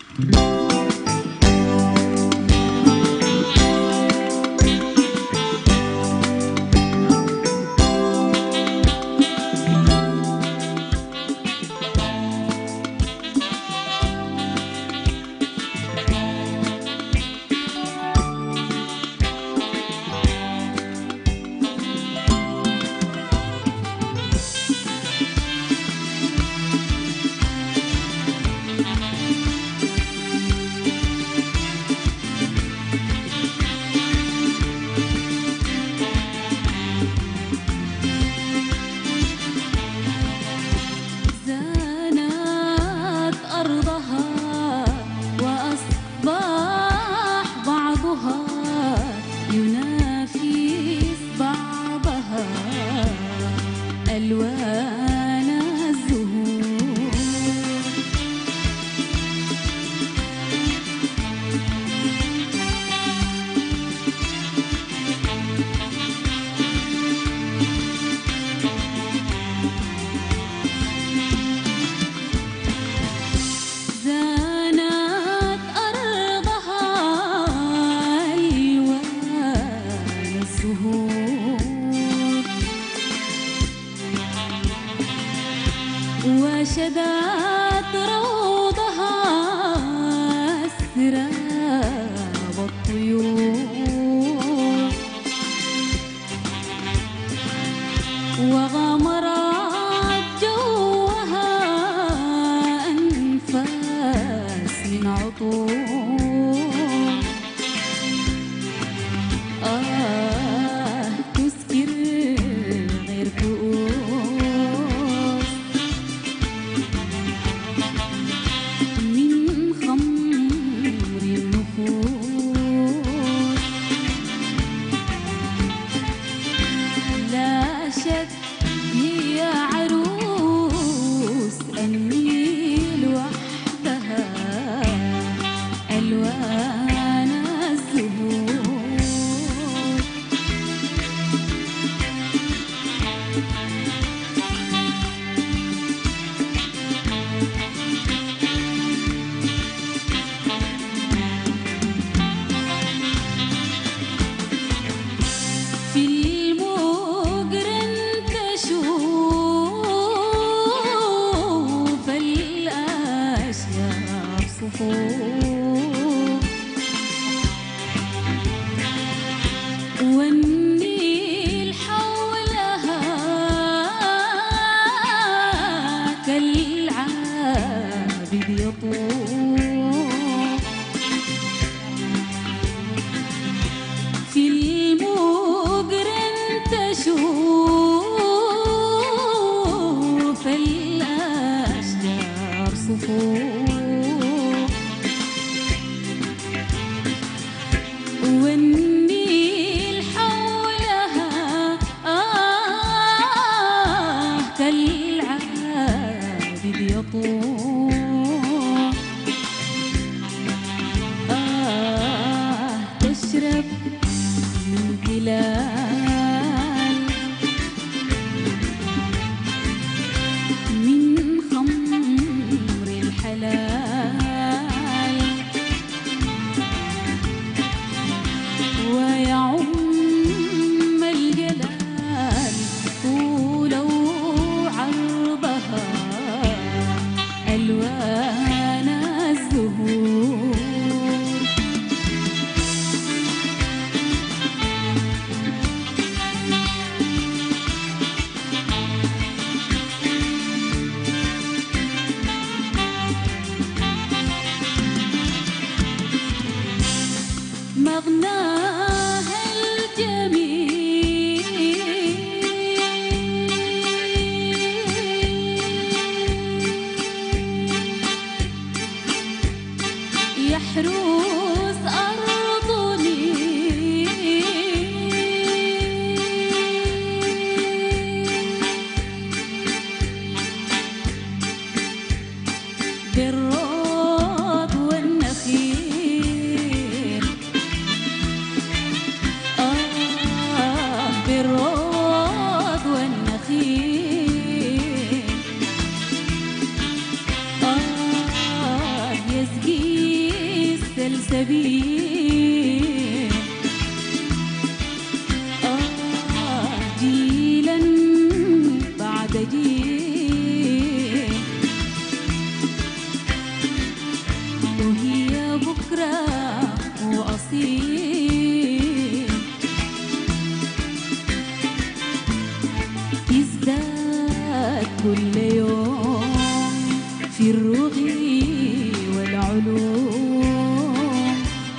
وشدت روضها سراب الطيور وغمرت جوها أنفاس من عطور تسكر غير كؤوس من خمر النفوس. لا شك يا عروس النيل وحدها ألوان الزهور. في المجرن تشوف الأشجار صفوف والنيل حولها كالعابد يطوف. في المجرن تشوف الأشجار صفوف والنيل حولها كالعابد يطوف. تشرب من تلال من خمر الحلال ويعم الجلال طولا وعرضها ألوان الزهور. مغناها الجميل يحرس أرضني بالروض والنخيل. بالروض والنخيل يسقي سلسبيل جيلا بعد جيل، وهي بكرة وأصيل تزداد كل يوم في الرغي والعلوم،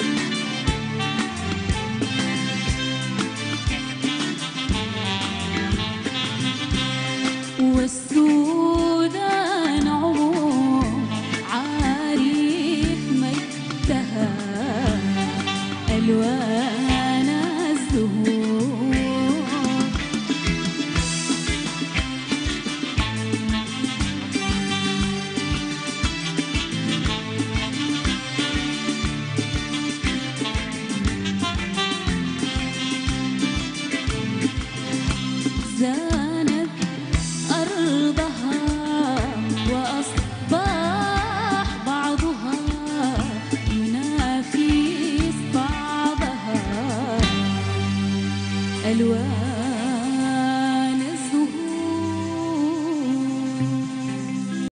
والسودان عموم عارف مجدها ألوان الزهور. زانت أرضها وأصبح بعضها ينافس بعضها ألوان